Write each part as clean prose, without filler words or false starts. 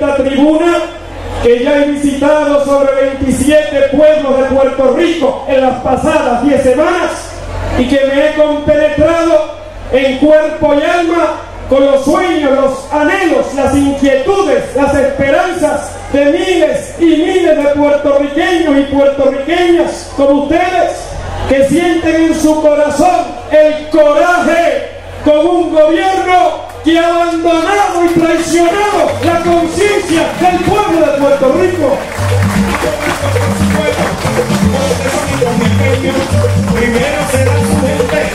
esta tribuna que ya he visitado sobre 27 pueblos de Puerto Rico en las pasadas 10 semanas y que me he compenetrado en cuerpo y alma con los sueños, los anhelos, las inquietudes, las esperanzas de miles y miles de puertorriqueños y puertorriqueñas como ustedes, que sienten en su corazón el coraje con un gobierno que ha abandonado y traicionado la conciencia del pueblo de Puerto Rico. Primero será su gente.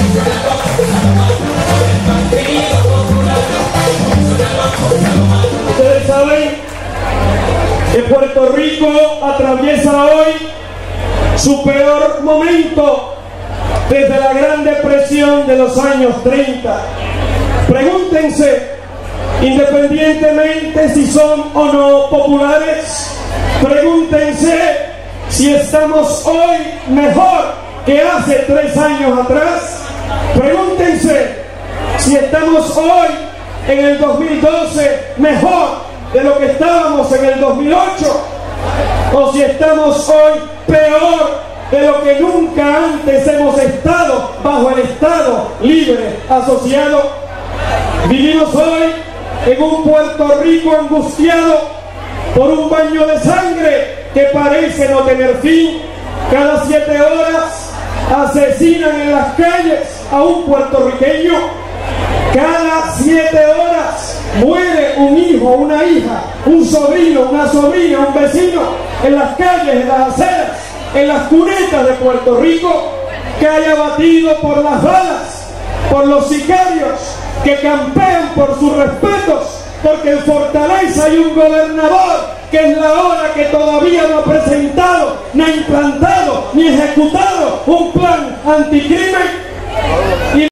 Ustedes saben que Puerto Rico atraviesa hoy su peor momento desde la Gran Depresión de los años 30. Pregúntense, independientemente si son o no populares, pregúntense si estamos hoy mejor que hace 3 años atrás. Pregúntense si estamos hoy en el 2012 mejor de lo que estábamos en el 2008, o si estamos hoy peor de lo que nunca antes hemos estado bajo el Estado libre asociado. Vivimos hoy en un Puerto Rico angustiado por un baño de sangre que parece no tener fin. Cada 7 horas asesinan en las calles a un puertorriqueño. Cada 7 horas muere un hijo, una hija, un sobrino, una sobrina, un vecino en las calles, en las aceras, en las cunetas de Puerto Rico, que haya abatido por las balas, por los sicarios que campean por sus respetos, porque en Fortaleza hay un gobernador que es la hora que todavía no ha presentado, ni ha implantado, ni ejecutado un plan anticrimen.